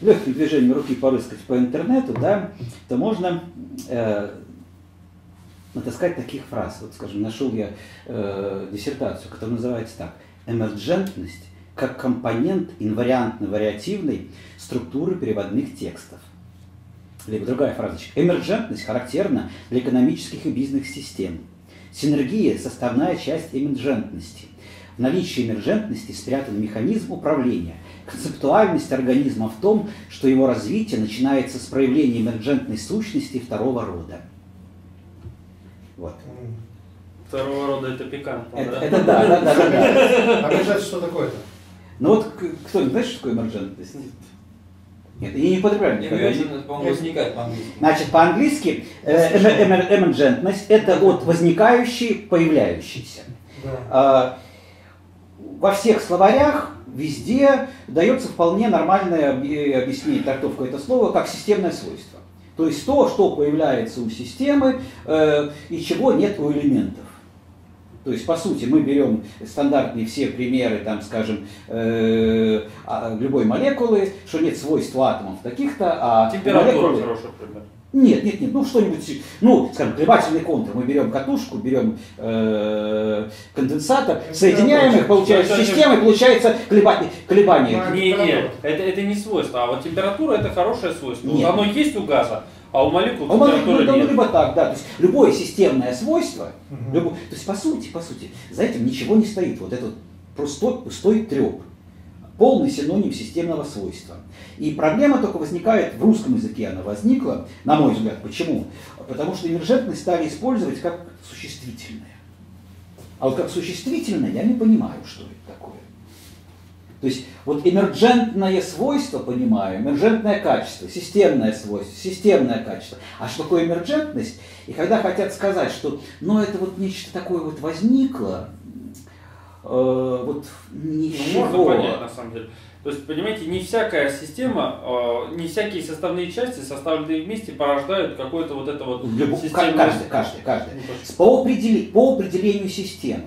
легким движением руки порыскать по интернету, да, то можно натаскать таких фраз. Вот, скажем, нашел я диссертацию, которая называется так: «Эмерджентность как компонент инвариантно-вариативной структуры переводных текстов». Либо другая фразочка: «Эмерджентность характерна для экономических и бизнес-систем. Синергия – составная часть эмерджентности. В наличии эмерджентности спрятан механизм управления. Концептуальность организма в том, что его развитие начинается с проявления эмерджентной сущности второго рода». Вот. Второго рода это пикантно, да? Это да. Эмерджентность что такое-то? Ну вот кто-нибудь знает, что такое эмерджентность? Нет, и не употребляют никогда. Эмерджентность, по-моему, возникает по-английски. Значит, по-английски эмерджентность – это от возникающий к появляющийся. Да. Во всех словарях везде дается вполне нормальное объяснение, трактовка этого слова, как системное свойство. То есть то, что появляется у системы и чего нет у элементов. То есть, по сути, мы берем стандартные все примеры, там, скажем, любой молекулы, что нет свойств у атомов таких-то, а температура молекулы... хороший пример. Нет, ну что-нибудь, ну, скажем, колебательный контур. Мы берем катушку, берем конденсатор, соединяем их, получается система, и получается колебание. Нет, это не свойство, а вот температура это хорошее свойство. Нет. Вот оно есть у газа, а у молекул температуры нет. Либо так, да. То есть любое системное свойство, то есть по сути, за этим ничего не стоит. Вот этот пустой треп. Полный синоним системного свойства. И проблема только возникает, в русском языке она возникла, на мой взгляд. Почему? Потому что эмерджентность стали использовать как существительное. А вот как существительное я не понимаю, что это такое. То есть вот эмерджентное свойство понимаю, эмерджентное качество, системное свойство, системное качество. А что такое эмерджентность? И когда хотят сказать, что это вот нечто такое вот возникло, вот ничего. Можно понять на самом деле. То есть, понимаете, не всякая система, не всякие составные части, составленные вместе, порождают какое-то вот это вот системное... Каждый. По определению системы.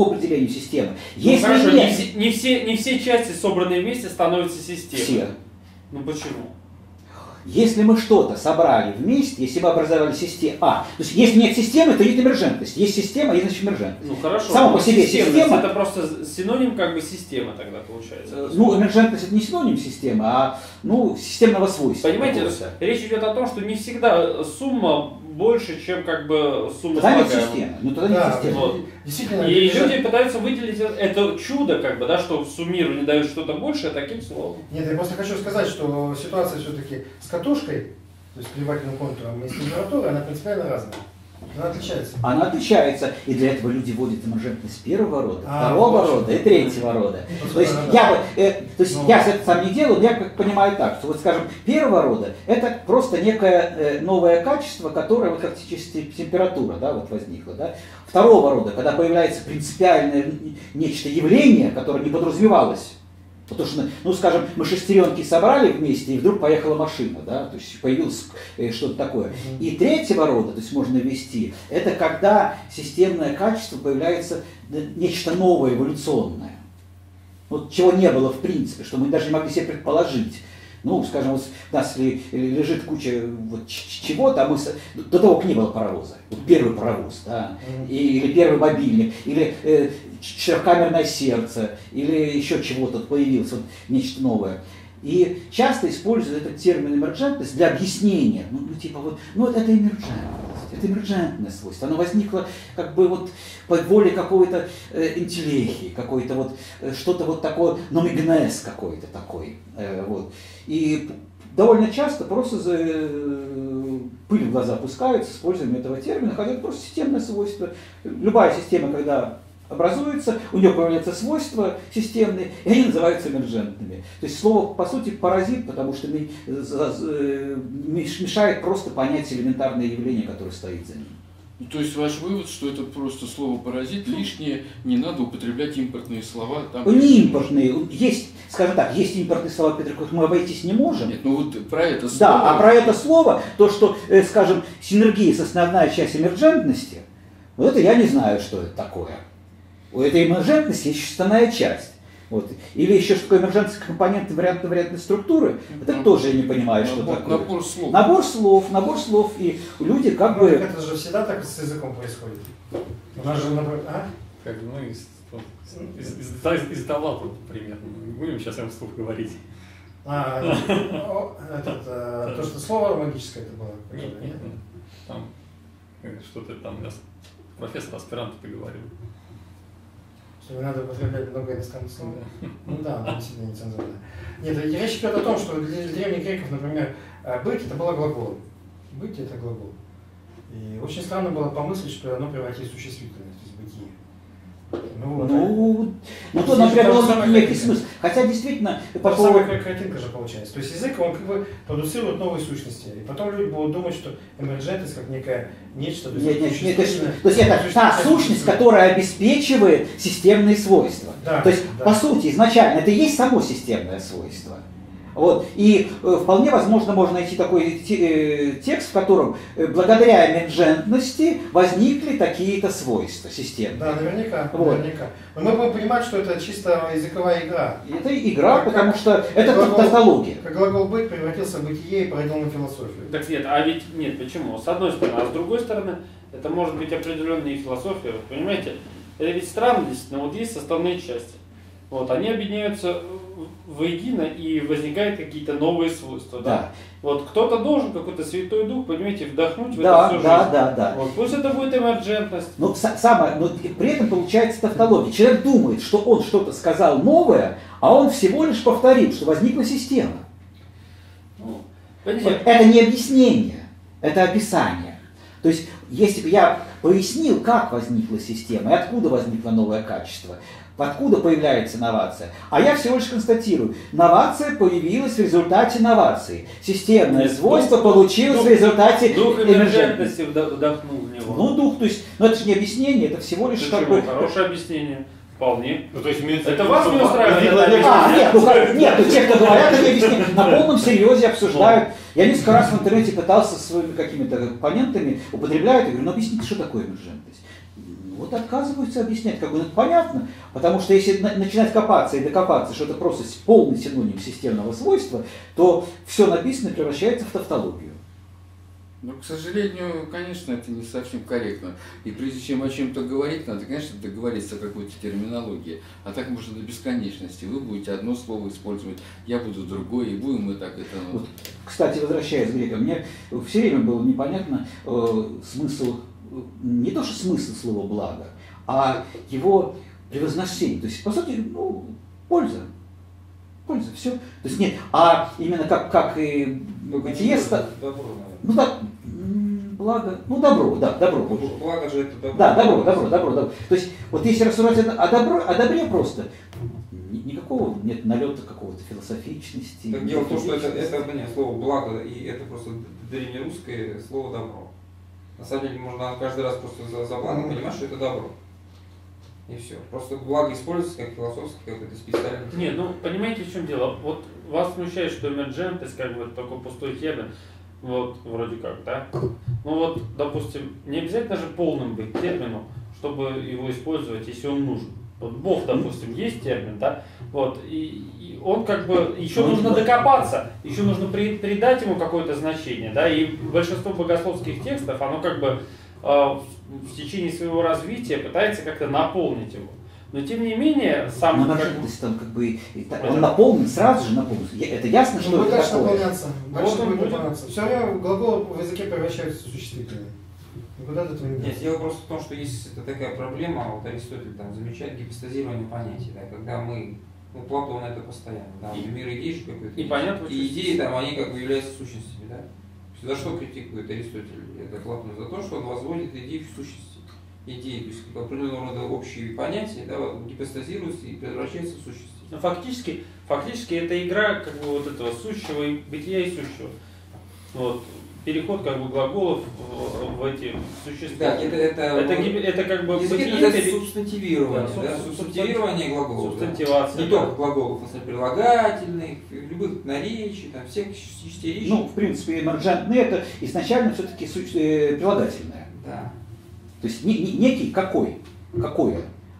Если хорошо, не все части, собранные вместе, становятся системой. Все. Ну почему? Если мы что-то собрали вместе, если мы образовали систему... то есть если нет системы, то нет эмерджентности. Есть система, есть значит эмерджентность. Ну хорошо. Само по себе система... Это просто синоним как бы системы тогда получается. Эмерджентность это не синоним системы, а системного свойства. Понимаете, речь идет о том, что не всегда сумма больше, чем как бы сумма слагаемая. Тогда нет системы. Вот. Действительно. И люди пытаются выделить это чудо, как бы, да, что суммирование дает что-то большее таким словом. Нет, я просто хочу сказать, что ситуация все-таки с катушкой, то есть колебательным контуром и с температурой, она принципиально разная. Она отличается. И для этого люди вводят эмерджентность первого рода, второго рода и третьего рода. То есть я это сам не делаю, но я как понимаю так, что вот скажем, первого рода это просто некое новое качество, которое вот как температура, да, вот возникло. Да. Второго рода, когда появляется принципиальное нечто явление, которое не подразумевалось. Потому что, скажем, мы шестеренки собрали вместе, и вдруг поехала машина, да, то есть появилось что-то такое. И третьего рода, то есть можно ввести, это когда системное качество появляется нечто новое, эволюционное. Вот чего не было в принципе, что мы даже не могли себе предположить. Скажем, вот у нас лежит куча вот чего-то, а мы до того, как не было паровоза. Вот первый паровоз, да, или первый мобильник, или четырехкамерное сердце, или еще чего-то появилось, вот нечто новое. И часто используют этот термин эмерджентность для объяснения. Это эмерджентность, это эмерджентное свойство. Оно возникло как бы вот по воле какой-то интеллехии, какой-то вот что-то вот такое, номигнез какой-то такой. Вот. И довольно часто просто пыль в глаза пускают с использованием этого термина, хотя это просто системное свойство. Любая система, когда образуется, у нее появляются свойства системные, и они называются эмерджентными. То есть слово, по сути, паразит, потому что мешает просто понять элементарное явление, которое стоит за ним. То есть ваш вывод, что это просто слово паразит, лишнее, не надо употреблять импортные слова? Не импортные, есть, скажем так, есть импортные слова, которых мы обойтись не можем. Нет, вот про это слово. Да, а про это слово, то, что, скажем, синергия основная часть эмерджентности, вот это я не знаю, что это такое. У этой эмерджентности есть составная часть. Вот. Или еще что такое эмерджентные компоненты вариантной структуры, это тоже я не понимаю, что такое. Набор слов, и люди как бы... Это же всегда так с языком происходит. У нас же, Как, из Далата, примерно. Не будем сейчас им слух говорить. То, что слово магическое это было? Нет. Там что-то там профессор аспирант-то говорил. Что не надо употреблять много иностранных слов. Ну да, она действительно нецензурная. Нет, речь идет о том, что для древних греков, например, быть это было глаголом. Быть это глагол. И очень странно было помыслить, что оно превратилось в существительность, то есть бытие. То, например, был некий смысл. Хотя действительно... Самая картинка же получается. То есть язык, он как бы продуцирует новые сущности. И потом люди будут думать, что эмерджентность как некое нечто. То есть это та сущность, которая обеспечивает системные свойства. То есть, по сути, изначально это и есть само системное свойство. Вот. И вполне возможно можно найти такой текст, в котором благодаря эмерджентности возникли какие-то свойства системы. Да, наверняка. Но мы будем понимать, что это чисто языковая игра. Это игра, потому что это тавтология. Как глагол «быть» превратился в бытие и породил на философию. Так нет, нет, почему? С одной стороны, а с другой стороны, это может быть определенная философия. Вот, понимаете, это ведь странность, но вот есть составные части. Вот, они объединяются воедино и возникают какие-то новые свойства. Да. Вот кто-то должен, какой-то Святой Дух, понимаете, вдохнуть в это всю жизнь. Да. Вот, пусть это будет эмерджентность. Но при этом получается тавтология. Человек думает, что он что-то сказал новое, а он всего лишь повторил, что возникла система. Это не объяснение, это описание. То есть, если бы я пояснил, как возникла система и откуда возникло новое качество, откуда появляется новация, а я всего лишь констатирую, новация появилась в результате новации. Системное свойство получилось в результате эмерджентности вдохнул в него. Дух, то есть, это же не объяснение, это всего лишь такое... Хорошее объяснение. Вполне. То есть, это вас не устраивает? Нет, те, кто говорят, они объясняют, на полном серьезе обсуждают. Я несколько раз в интернете пытался со своими какими-то оппонентами употребляют, я говорю, объясните, что такое эмерджентность. Вот отказываются объяснять, как бы это понятно, потому что если начинать копаться и докопаться, что это просто полный синоним системного свойства, то все написанное превращается в тавтологию. Ну, к сожалению, конечно, это не совсем корректно. И прежде чем о чем-то говорить, надо, конечно, договориться о какой-то терминологии. А так можно до бесконечности. Вы будете одно слово использовать, я буду другое, и будем мы так это... Вот, кстати, возвращаясь к грекам, мне все время было непонятно смысл, не то что смысл слова «благо», а его превозношение. То есть, по сути, польза. Польза, все. То есть нет, а именно как и бытие... Благо, добро, добро больше. Благо же это добро. Да, добро. То есть, вот если рассуждать о добре просто, никакого нет налета какого-то философичности. Так дело в том, что это слово благо, и это просто древнерусское слово добро. На самом деле можно каждый раз просто за благо понимать, что это добро. И все. Просто благо используется как философский какой-то специальный. Нет, понимаете, в чем дело? Вот вас смущает, что эмерджентность, как бы такой пустой термин. Вот, вроде как, да? Допустим, не обязательно же полным быть термином, чтобы его использовать, если он нужен. Вот Бог, допустим, есть термин, да? Вот, и он как бы, еще нужно докопаться, еще нужно придать ему какое-то значение, да? И большинство богословских текстов, оно как бы в течение своего развития пытается как-то наполнить его. Но тем не менее, сам... он наполнен, сразу же наполнен. Это ясно, что это такое. Наполняться. Все время глагол в языке превращается в существительное. Никуда от этого не нет, дело просто в том, что есть такая проблема, вот Аристотель там замечает гипостазирование понятий, да, когда мы, Платон это постоянно, да, мир идей же какой-то. И понятно, и идеи там, они как бы являются сущностями, да. За что критикует Аристотель это Платон? За то, что он возводит идеи в сущности. Идеи, то есть определенного рода общие понятия, да, гипостазируются и превращаются в сущности. Фактически это игра как бы вот этого сущего и бытия и сущего. Вот. Переход как бы глаголов в эти существа. Да, это как бы это субстантивирование, субстантивирование глаголов. Субстантивация. Да. Не только глаголов, но и прилагательных, любых наречий, там всех частей речи. В принципе, эмерджентные это изначально все-таки прилагательное. Да. То есть некий какое.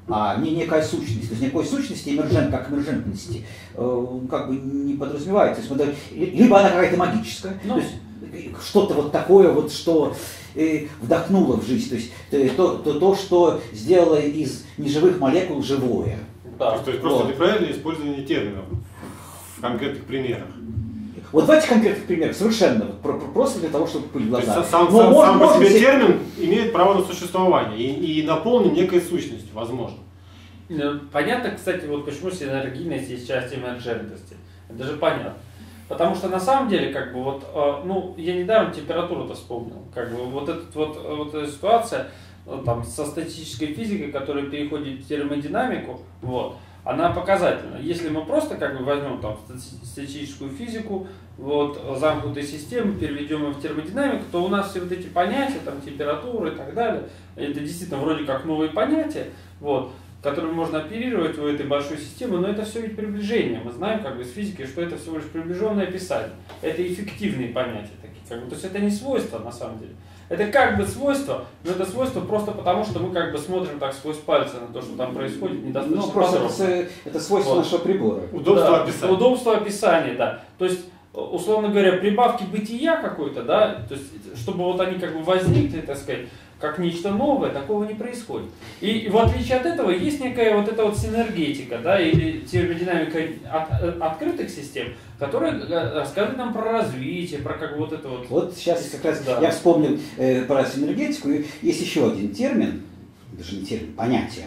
а не некая сущность. То есть никакой сущности эмержент как эмержентности как бы не подразумевается. То есть, либо она какая-то магическая, то есть что-то вот такое, вот, что вдохнуло в жизнь, то есть то, что сделало из неживых молекул живое. Да. То есть просто неправильное использование терминов в конкретных примерах. Вот в этих конкретных примерах совершенно просто для того, чтобы пыль в глаза. Сам по себе термин имеет право на существование и наполнен некой сущностью, возможно. Понятно, кстати, вот почему синергийность есть часть эмерджентности. Это же понятно. Потому что на самом деле, как бы вот, ну, я недавно температуру-то вспомнил. Как бы вот эта ситуация там, со статической физикой, которая переходит в термодинамику, вот, она показательна. Если мы просто как бы возьмем там статическую физику, вот, замкнутые системы, переведем их в термодинамику, то у нас все вот эти понятия, там, температуры и так далее, это действительно вроде как новые понятия, вот, которыми можно оперировать у этой большой системы, но это все ведь приближение. Мы знаем как бы из физики, что это всего лишь приближенное описание. Это эффективные понятия такие. Как бы, то есть это не свойство на самом деле. Это как бы свойство, но это свойство просто потому, что мы как бы смотрим так сквозь пальцы на то, что там происходит, недостаточно подробно. Это свойство нашего прибора. Удобство описания. Удобство описания, да. То есть, условно говоря, прибавки бытия какой-то, да, то есть, чтобы вот они как бы возникли, так сказать, как нечто новое, такого не происходит. И в отличие от этого есть некая вот эта вот синергетика, да, или термодинамика открытых систем, которая рассказывает нам про развитие, про как вот это вот. Вот сейчас как раз да. Я вспомнил про синергетику. Есть еще один термин, даже не термин, понятие.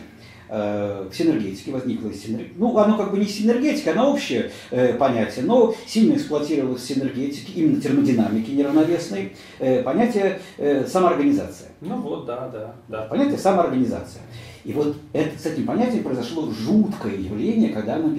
В синергетике возникло синергетика. Ну, оно как бы не синергетика, оно общее понятие, но сильно эксплуатировалось в синергетике, именно термодинамики неравновесной, понятие самоорганизация. Ну вот, да. Понятие самоорганизация. И вот с этим понятием произошло жуткое явление, когда оно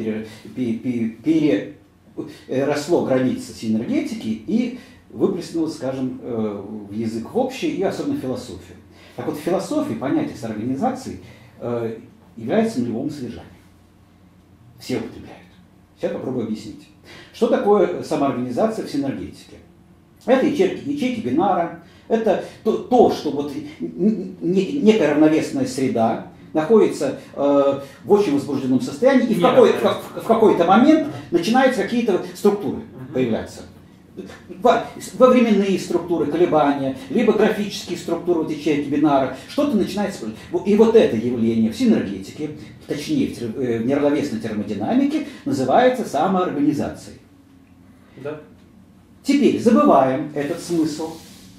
переросло границы синергетики и выплеснулось, скажем, в язык в общий и особенно в философию. Так вот, в философии понятие самоорганизации является нулевым содержанием. Все употребляют. Сейчас попробую объяснить. Что такое самоорганизация в синергетике? Это ячейки бинара, это то, что вот некая равновесная среда находится в очень возбужденном состоянии, и в какой-то момент начинаются какие-то структуры появляться. Во временные структуры колебания, либо графические структуры вот ячейки бинара, что-то начинается. И вот это явление в синергетике, точнее в неравновесной термодинамике, называется самоорганизацией. Да. Теперь забываем этот смысл,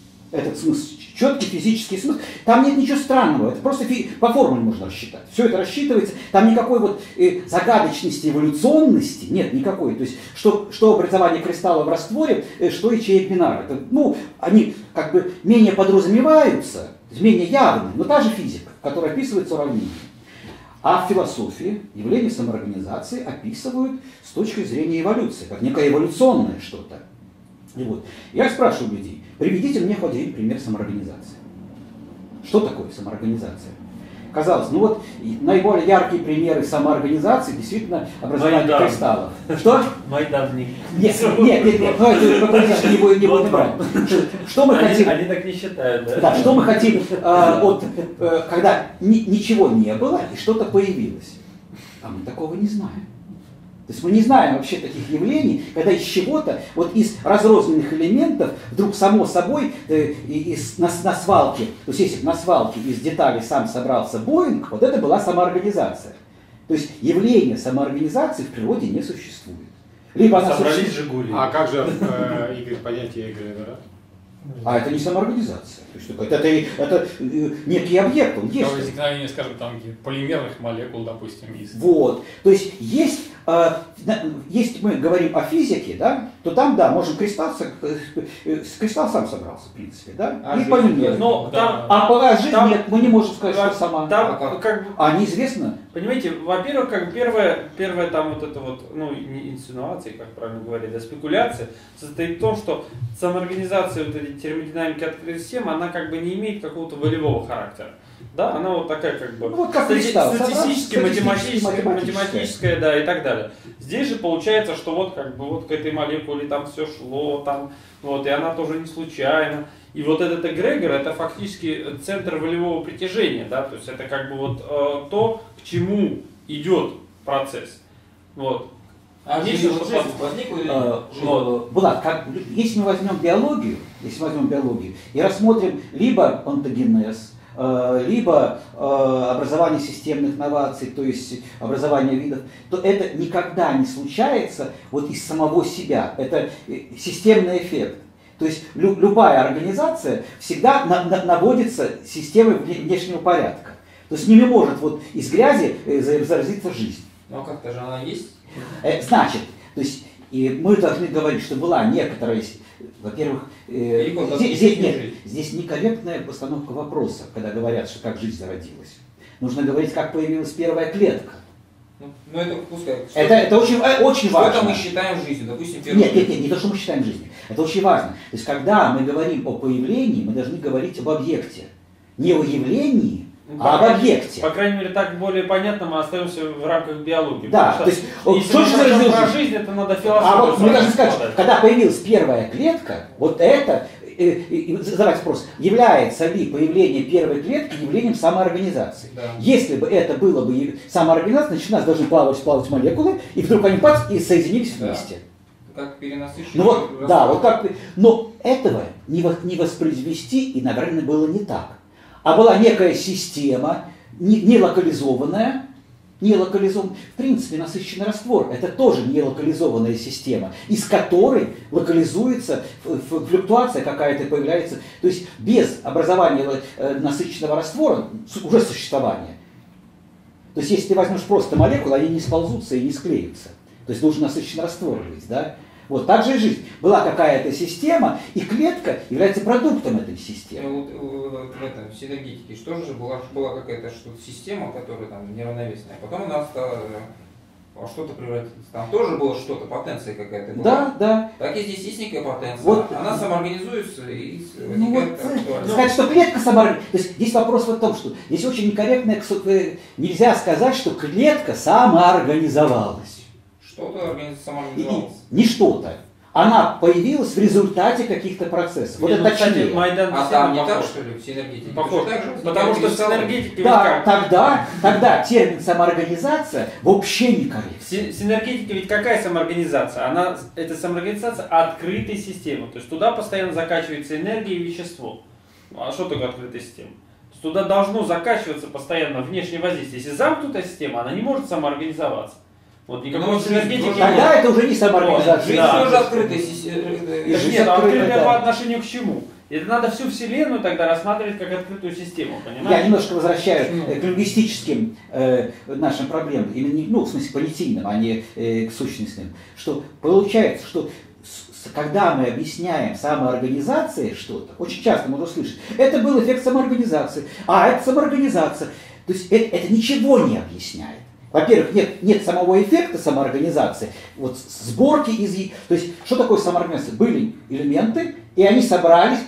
четкий физический смысл. Там нет ничего странного, это просто по формуле можно рассчитать. Все это рассчитывается, там никакой вот загадочности, эволюционности нет никакой. То есть, что образование кристалла в растворе, что ячеек бинара. Ну, они как бы менее подразумеваются, менее явны, но та же физика, которая описывается уравнением. А в философии явление самоорганизации описывают с точки зрения эволюции, как некое эволюционное что-то. И вот, я спрашиваю людей, приведите мне хоть один пример самоорганизации. Что такое самоорганизация? Казалось, ну вот наиболее яркие примеры самоорганизации действительно образование кристаллов. Что? Майданник. Нет, не будем брать. Что мы хотим? Они так не считают, да? Да, что мы хотим, когда ничего не было и что-то появилось. А мы такого не знаем. То есть мы не знаем вообще таких явлений, когда из чего-то, вот из разрозненных элементов, вдруг само собой на свалке, то есть если бы на свалке из деталей сам собрался Боинг, вот это была самоорганизация. То есть явление самоорганизации в природе не существует. Либо она собрались Жигули. А как же, Игорь, понятие эгрегора? А это не самоорганизация. То есть, это некий объект, он есть. Возникновение, скажем, там полимерных молекул, допустим, есть. Вот. То есть если мы говорим о физике, да, то там, да, можем кристалл сам собрался, в принципе, да, и полимер. А по жизни нет, мы не можем сказать, что сама. Неизвестно. Понимаете, во-первых, как первая там вот это вот, ну, не инсинуация, как правильно говорить, а спекуляция состоит в том, что самоорганизация вот этой термодинамики открытой системы, она как бы не имеет какого-то волевого характера. Да, она вот такая как бы Ну, вот как листал, статистическая, математическая. математическая, да, и так далее. Здесь же получается, что вот как бы вот к этой молекуле там все шло, там, вот, и она тоже не случайно. И вот этот эгрегор, это фактически центр волевого притяжения, да, то есть это как бы вот то, к чему идет процесс. Вот. А Есть жизнь, что-то вот жизнь возникла или нет? Вот. Булат, если мы возьмем биологию, и рассмотрим либо онтогенез, либо образование системных новаций, то есть образование видов, то это никогда не случается вот из самого себя. Это системный эффект. То есть любая организация всегда наводится системой внешнего порядка. То есть не может вот из грязи заразиться жизнь. Ну как-то же она есть. Значит, то есть и мы должны говорить, что была некоторая, во-первых, здесь некорректная постановка вопроса, когда говорят, что как жизнь зародилась. Нужно говорить, как появилась первая клетка. Ну это пускай. Это очень важно. Что-то мы считаем жизнью, допустим, первую. Нет, не то, что мы считаем жизнью. Это очень важно. То есть, когда мы говорим о появлении, мы должны говорить об объекте. Не о явлении, а об объекте. По крайней мере, так более понятно мы остаемся в рамках биологии. Да, Что, то есть, если мы говорим про жизнь, это надо философию. А вот мы должны сказать, подать. когда появилась первая клетка, вот это, задавать вопрос, является ли появление первой клетки явлением самоорганизации? Да. Если бы это было бы самоорганизация, значит у нас должны плавать молекулы, и вдруг они бац, и соединились вместе. Как перенасыщенный. Ну вот, да, вот как, но этого не воспроизвести и, наверное, было не так. А была некая система, не локализованная. В принципе, насыщенный раствор – это тоже не локализованная система, из которой локализуется флюктуация какая-то появляется. То есть без образования насыщенного раствора уже существование. То есть если ты возьмешь просто молекулы, они не сползутся и не склеются. То есть должен насыщенный раствор быть, да? Вот так же и жизнь. Была какая-то система, и клетка является продуктом этой системы. Вот в этом, в синергетике, что же была какая-то что-то система, которая там неравновесная, а потом она стала во что-то превратилась. Там тоже было что-то, потенция какая-то была. Да. Так и здесь есть некая потенция. Вот. Она самоорганизуется и Вот, сказать, что клетка самоорганизовалась. То есть здесь вопрос в том, что здесь очень некорректно, нельзя сказать, что клетка самоорганизовалась. Что-то самоорганизовалось. Не что-то. Она появилась в результате каких-то процессов. Вот это точнее. А там не так, что ли, в синергетике? Похож. Потому что в синергетике Да, тогда термин самоорганизация вообще некорректен. Синергетика ведь какая самоорганизация? Это самоорганизация открытой системы. То есть туда постоянно закачивается энергия и вещество. А что такое открытая система? Туда должно закачиваться постоянно внешнее воздействие. Если замкнутая система, она не может самоорганизоваться. Вот никакой синергетики. Тогда это уже не самоорганизация. Жизнь тоже открытая система. Нет, открытая по отношению к чему? Это надо всю Вселенную тогда рассматривать как открытую систему, понимаете? Я немножко возвращаюсь к лингвистическим нашим проблемам, именно, в смысле понятийным, а не к сущностным. Что получается, что когда мы объясняем самоорганизацией что-то, очень часто можно услышать, это был эффект самоорганизации, это самоорганизация. То есть это ничего не объясняет. Во-первых, нет самого эффекта самоорганизации, вот сборки из... То есть, что такое самоорганизация? Были элементы, и они собрались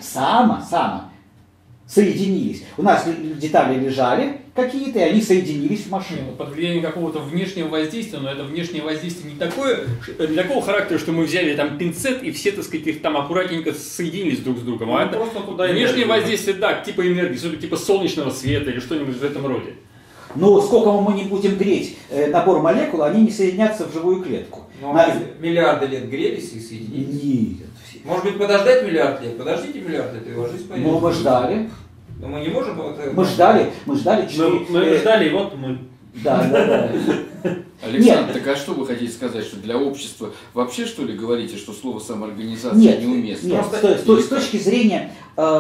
соединились. У нас детали лежали какие-то, и они соединились в машину. Под влиянием какого-то внешнего воздействия, но это внешнее воздействие не такого характера, что мы взяли там пинцет и все, так сказать, их там аккуратненько соединились друг с другом. А это внешнее воздействие, да, типа энергии, типа солнечного света или что-нибудь в этом роде. Но сколько мы не будем греть набор молекул, они не соединятся в живую клетку. Миллиарды лет грелись и соединились? Нет. Может быть, подождать миллиард лет? Подождите миллиард лет, и его жизнь появится. Ну, мы ждали. Но мы не можем... Мы ждали 4... Мы ждали, и вот мы... Да. Александр, так а что вы хотите сказать, что для общества вообще, что ли, говорите, что слово самоорганизация неуместно? Нет, с точки зрения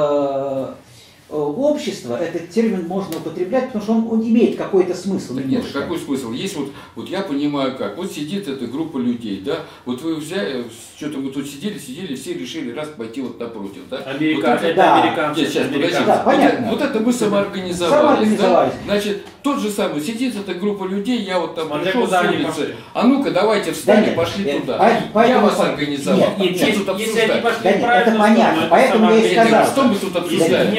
общества этот термин можно употреблять, потому что он имеет какой-то смысл. Нет, какой смысл? Есть вот я понимаю как. Вот сидит эта группа людей, да, вот вы взяли, что-то мы тут сидели, все решили раз пойти вот напротив, да? Американцы. Сейчас, подождите. Да, понятно. Вот это мы самоорганизовались, да? Значит, тот же самый, сидит эта группа людей, я вот там пришел с улицы, а ну-ка давайте встали, пошли туда. Я вас организовал. Если они пошли это понятно, поэтому я и сказал. Что мы тут обсуждаем? Неправильно.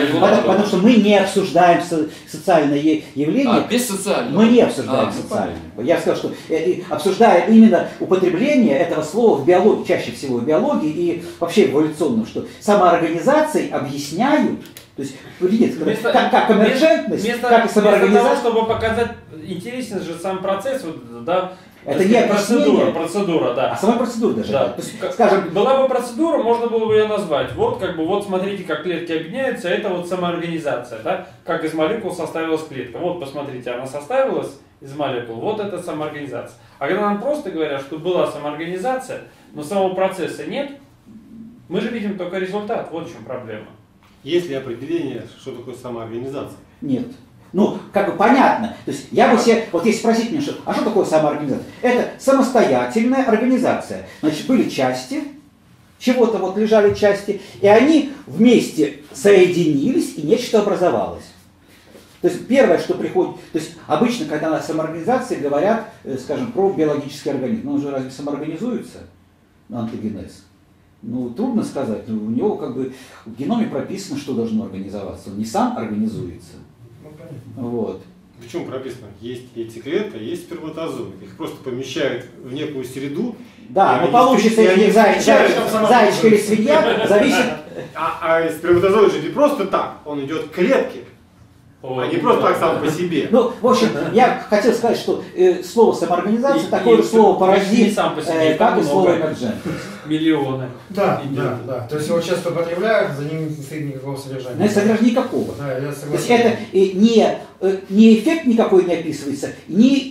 Потому что мы не обсуждаем социальное явление. Без социального. Мы не обсуждаем социальное. Я сказал, что обсуждаем именно употребление этого слова в биологии, чаще всего в биологии и вообще эволюционно, что самоорганизацией объясняют, то есть, как эмерджентность, как и самоорганизация. Вместо того, чтобы показать, интересен же сам процесс, вот, да, это не процедура, да. А сама процедура даже. Да. То есть, скажем, была бы процедура, можно было бы ее назвать. Вот как бы вот смотрите, как клетки объединяются, это вот самоорганизация, да? Как из молекул составилась клетка. Вот посмотрите, она составилась из молекул, вот это самоорганизация. А когда нам просто говорят, что была самоорганизация, но самого процесса нет, мы же видим только результат. Вот в чем проблема. Есть ли определение, что такое самоорганизация? Нет. Ну, как бы понятно. То есть я бы себе, вот если спросить меня, а что такое самоорганизация? Это самостоятельная организация. Значит, были части, чего-то вот лежали части, и они вместе соединились, и нечто образовалось. То есть первое, что приходит, то есть обычно, когда на самоорганизации говорят, скажем, про биологический организм, он же разве самоорганизуется? Антогенез. Ну, трудно сказать. У него как бы в геноме прописано, что должно организоваться. Он не сам организуется. Вот. Почему прописано? Есть яйцеклетка, есть сперматозоид. Их просто помещают в некую среду. Да, но получится или зайчик или свинья, зависит. А сперматозоид же не просто так, он идет к клетке. А не просто так сам по себе. Ну, в общем, я хотел сказать, что слово самоорганизация такое же слово паразит, как и слово эмерджент. Миллионы. Да. То есть его часто употребляют, за ним не стоит никакого содержания. Но содержания никакого. Да, я согласен. То есть это не эффект никакой не описывается, не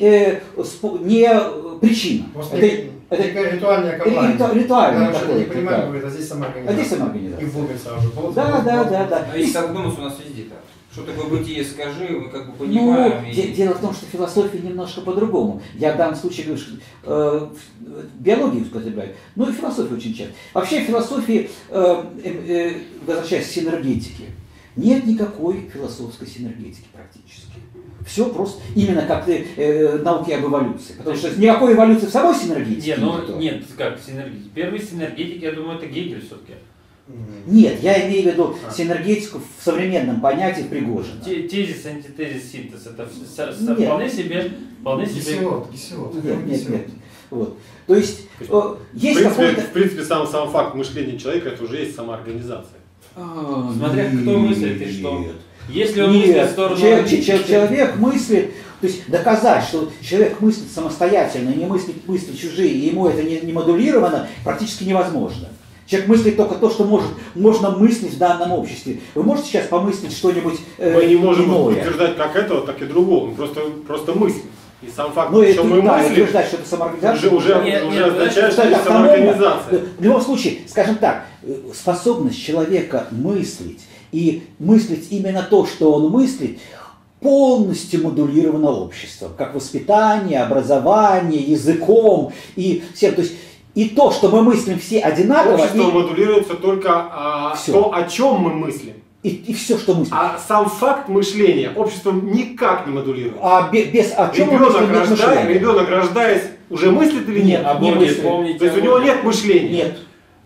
причина. Это ритуальное копание. Ритуальное такое. Не понимаю, говорит, а здесь самоорганизация. А здесь самоорганизация. И в Google сразу же. Да. А если так думать, у нас везде так. Что такое бытие, скажи, мы как бы понимаем. Ну, дело в том, что философия немножко по-другому. Я в данном случае говорю, что биологию употребляю, ну и философию очень часто. Вообще в философии, возвращаясь к синергетике, нет никакой философской синергетики практически. Все просто именно как науки об эволюции. Потому что никакой эволюции в самой синергетике нет, как синергетики. Первый синергетик, я думаю, это Гегель все-таки. Нет, я имею в виду синергетику в современном понятии Пригожина. Тезис, антитезис, синтез, это вполне себе... Кислород. Нет. Вот. То есть, есть какой-то... В принципе, сам факт мышления человека, это уже есть самоорганизация. Смотря кто мыслит и что. Если он мыслит в сторону... Человек мыслит, то есть доказать, что человек мыслит самостоятельно, не мыслит мысли чужие, и ему это не модулировано, практически невозможно. Человек мыслит только то, что можно мыслить в данном обществе. Вы можете сейчас помыслить что-нибудь мы не можем иное? утверждать как этого, так и другого. Мы просто мыслим. И сам факт, что мы мыслим, утверждать, что это самоорганизация, уже означает, что это самоорганизация. В любом случае, скажем так, способность человека мыслить и мыслить именно то, что он мыслит, полностью модулировано обществом, как воспитание, образование, языком и всем. То есть и то, что мы мыслим все одинаково... Общество модулируется только то, о чем мы мыслим. И все, что мыслим. А сам факт мышления обществом никак не модулируется. А без о чем мы мыслим, нет мышления. Ребенок, рождаясь, уже мыслит или нет? Не мыслит. То есть у него нет мышления? Нет.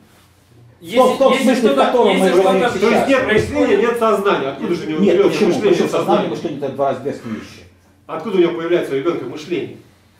В том смысле, в котором мы говорим сейчас. То есть нет мышления, нет сознания. Откуда же у него берется мышление? Почему? Сознание и мышление – это два разные вещи. Откуда у него появляется у ребенка мышление?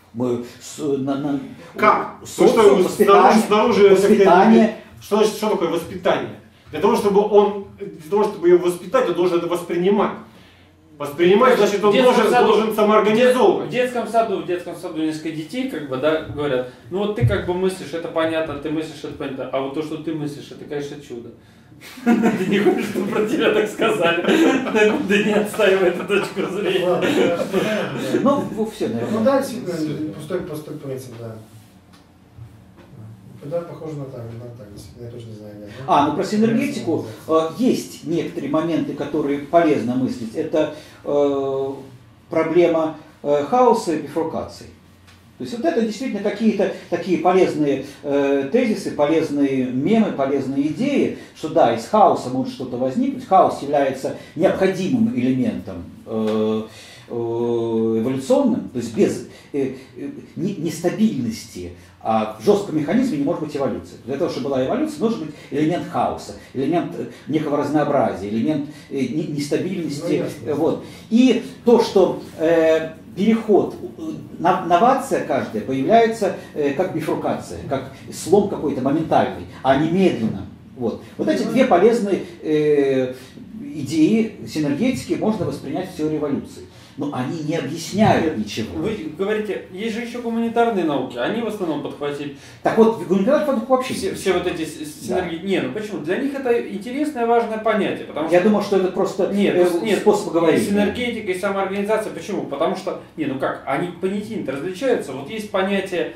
Как? Снаружи воспитание. Что такое воспитание? Для того, чтобы ее воспитать, он должен это воспринимать. Воспринимать, значит, он должен самоорганизовывать. В детском саду несколько детей, как бы, да, говорят, ну вот ты как бы мыслишь, это понятно, ты мыслишь, это понятно, а вот то, что ты мыслишь, это, конечно, чудо. Ты не хочешь, чтобы про тебя так сказали. Да не отстаивай эту точку зрения. Ну, все, наверное. Ну да, действительно, пустой принцип, да. Да, похоже на так, я точно не знаю. Нет. Ну про синергетику есть некоторые моменты, которые полезно мыслить. Это проблема хаоса и бифуркации. То есть вот это действительно какие-то такие полезные тезисы, полезные мемы, полезные идеи, что да, из хаоса может что-то возникнуть. Хаос является необходимым элементом эволюционным, то есть без нестабильности А в жестком механизме не может быть эволюции. Для того, чтобы была эволюция, должен быть элемент хаоса, элемент некого разнообразия, элемент нестабильности. Вот. И то, что переход, новация каждая появляется как бифуркация, как слом какой-то моментальный, а не медленно. Вот эти две полезные идеи синергетики можно воспринять в теории эволюции. Но они не объясняют ничего. Вы говорите, есть же еще гуманитарные науки, они в основном подхватили. Так вот, в гуманитарных науках вообще все вот эти синергии. Да. Не, ну почему? Для них это интересное, важное понятие. Потому Я думал, что это просто способ говорить. Синергетика и самоорганизация. Почему? Потому что, они понятийно различаются. Вот есть понятие,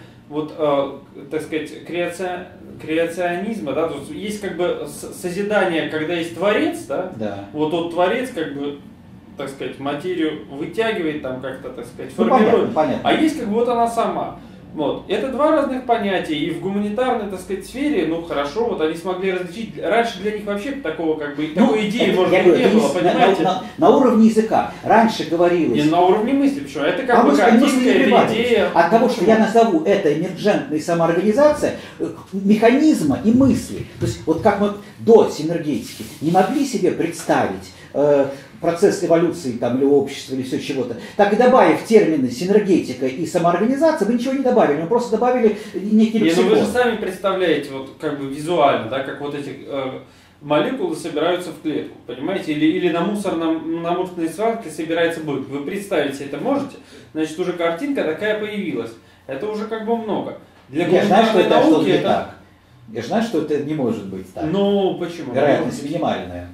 так сказать, креационизма, да, то есть есть как бы созидание, когда есть творец, да? Да. Вот тот творец как бы, так сказать, материю вытягивает, там как-то, так сказать, формирует. Понятно. А есть как бы вот она сама. Вот. Это два разных понятия. И в гуманитарной, так сказать, сфере, хорошо, вот они смогли различить. Раньше для них вообще такой идеи, может быть, не было, понимаете? На уровне языка. Раньше говорилось. Не на уровне мысли, почему? Это как бы картинка или идея. От того, что я назову это эмерджентная самоорганизация механизма и мысли. То есть, вот как мы до синергетики не могли себе представить процесс эволюции там, или общества, или все чего-то. Так и добавив термины синергетика и самоорганизация, вы ничего не добавили, вы просто добавили некий лексикон. Вы же сами представляете, как бы визуально, да, как вот эти молекулы собираются в клетку, понимаете? Или на мусорной свалке собирается бык. Вы представить себе это можете? Значит, уже картинка такая появилась. Это уже как бы много. Для гуманитарной науки это... Так. Я же знаю, что это не может быть так. Ну, почему? Вероятность минимальная.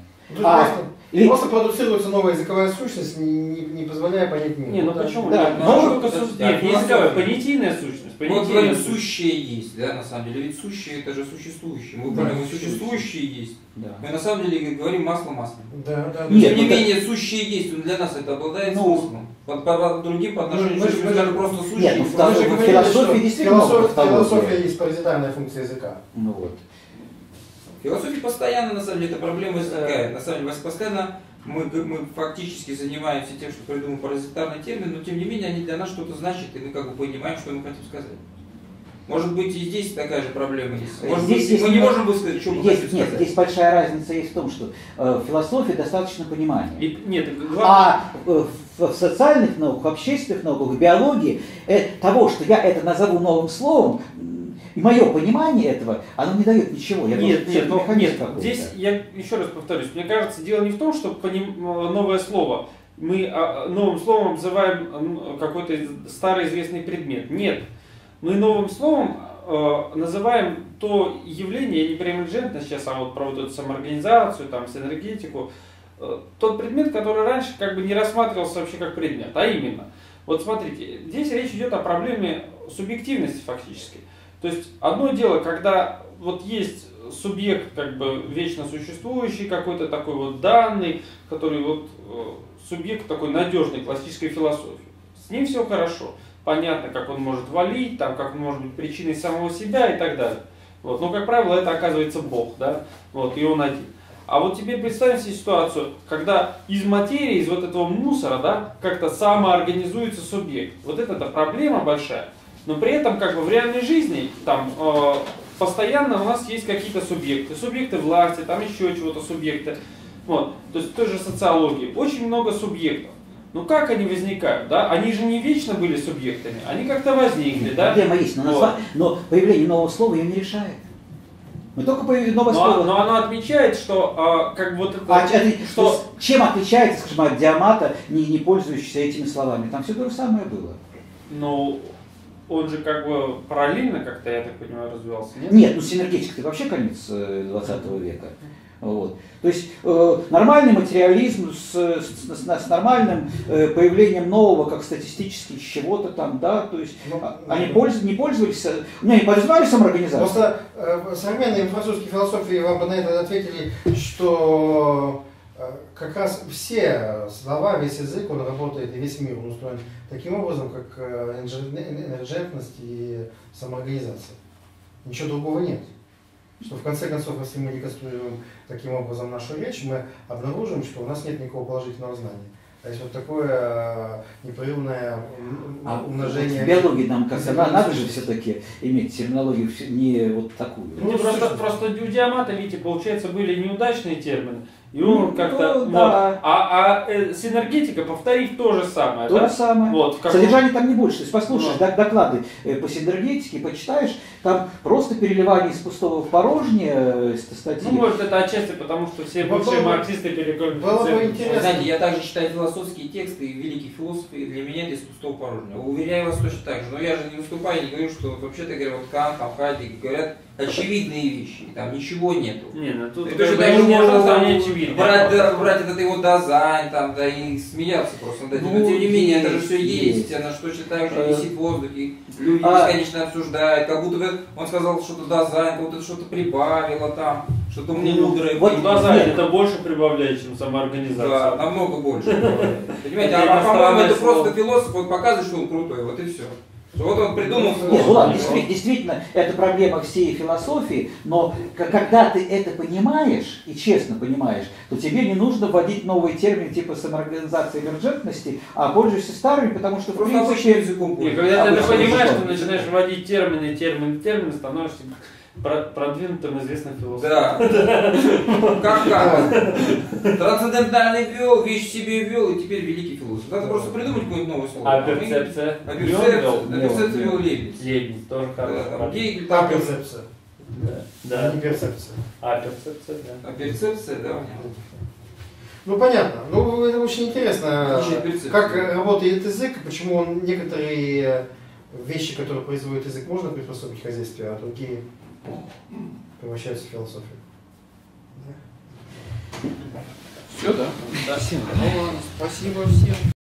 Просто продуцируется новая языковая сущность, не позволяя понять мир. Не, почему? Да, есть понятийная сущность. Мы говорим, сущее есть, да, на самом деле. Ведь сущее это же существующее. Мы говорим, существующее есть. Да. Мы на самом деле говорим масло. Да. Тем не менее, сущее есть, но для нас это обладает смыслом. По другим по отношению к даже просто сущее. Нет, в философии действительно философия есть паразитарная функция языка. Ну вот. Философия постоянно, на самом деле, эта проблема возникает. На самом деле, постоянно мы фактически занимаемся тем, что придумываем паразитарный термин, но тем не менее они для нас что-то значат, и мы как бы понимаем, что мы хотим сказать. Может быть, и здесь такая же проблема есть. Может быть, мы не можем высказать, что мы хотим сказать. Нет, здесь большая разница есть в том, что в философии достаточно понимания. А в социальных науках, в общественных науках, в биологии того, что я это назову новым словом, и мое понимание этого, оно не дает ничего. Нет, здесь я еще раз повторюсь, мне кажется, дело не в том, что новое слово, мы новым словом называем какой-то старый известный предмет. Нет, мы новым словом называем то явление, не про эмерджентность сейчас, а вот про вот эту самоорганизацию, там, синергетику, тот предмет, который раньше как бы не рассматривался вообще как предмет, а именно, вот смотрите, здесь речь идет о проблеме субъективности фактически. То есть одно дело, когда вот есть субъект как бы вечно существующий, какой-то такой вот данный, который вот субъект такой надежный классической философии. С ним все хорошо. Понятно, как он может валить, там, как он может быть причиной самого себя и так далее. Вот. Но, как правило, это оказывается Бог, да? Вот, и он один. А вот теперь представим себе ситуацию, когда из материи, из вот этого мусора, да, как-то самоорганизуется субъект. Вот это проблема большая. Но при этом как бы в реальной жизни там постоянно у нас есть какие-то субъекты власти, там еще чего-то субъекты. Вот. То есть в той же социологии очень много субъектов. Ну как они возникают? Да? Они же не вечно были субъектами, они как-то возникли. Да? Проблема есть, но появление нового слова ее не решает. Мы только появилось новое слово. Но оно отмечает, что как вот это... Чем отличается, скажем, от диамата, не пользующийся этими словами? Там все то же самое было. Ну, он же как бы параллельно как-то, я так понимаю, развивался, нет? Нет, синергетика это вообще конец 20 века. Вот. То есть нормальный материализм с нормальным появлением нового, как статистически чего-то там, да, то есть они не пользовались, не подразумевали самоорганизацию. Просто современные французские философии вам бы на это ответили, что как раз все слова, весь язык, он работает, и весь мир он устроен таким образом, как эмерджентность и самоорганизация. Ничего другого нет. Что в конце концов, если мы деконструируем таким образом нашу речь, мы обнаружим, что у нас нет никакого положительного знания. То есть вот такое непрерывное умножение. В биологии нам как-то надо же все-таки иметь терминологию не вот такую. Ну, просто у Диамата, видите, получается, были неудачные термины. И он как-то... да. Вот, синергетика, повторив то же самое. То да? же самое. Вот, Содержание там не больше. То есть послушаешь доклады по синергетике, почитаешь, там просто переливание из пустого в порожнее статьи. Ну, может, это отчасти потому, что все бывшие марксисты перекольные. Было бы интересно. Знаете, я также читаю философские тексты и великие философы, и для меня это из пустого порожнего. Уверяю вас точно так же. Но я же не выступаю, не говорю, что вообще-то говоря, вот Кант, там, Хайдеггер говорят очевидные вещи, и там ничего нету. Не, ну тут точно так же можно там очевидно. брать этот его Дазайн, там, да, и смеяться просто над этим. Но тем не менее, это же все есть, она что точно так же висит в воздухе, люди бесконечно обсуждают, как будто бы он сказал что-то Дазайн, как будто что-то прибавило там, что-то мудрое. Вот Дазайн это больше прибавляет, чем самоорганизация. Да, намного больше. Понимаете, а по-моему, это просто философ, он показывает, что он крутой, вот и все. Вот он придумал слово. Нет, ну ладно, действительно, это проблема всей философии, но когда ты это понимаешь, и честно понимаешь, то тебе не нужно вводить новые термины типа самоорганизации, эмерджентности, а пользуешься старыми, потому что в Просто обычным принципе... языком. И когда ты понимаешь, что начинаешь вводить термины, становишься продвинутым известным философом. Да. Как? Трансцендентальный ввел, вещь в себе ввел, и теперь великий философ. Надо просто придумать какое-нибудь новое слово. А перцепция? А перцепция ввел Лейбниц. Лейбниц тоже хорошо. Гегель А там перцепция. Да. Не перцепция. А перцепция, да. А перцепция, да. Ну понятно. Ну это очень интересно, Отличная перцепция. как работает язык, почему он некоторые вещи, которые производит язык, можно приспособить к хозяйству, а другие превращаются в философию. Все, да? Спасибо. Ну ладно, спасибо всем.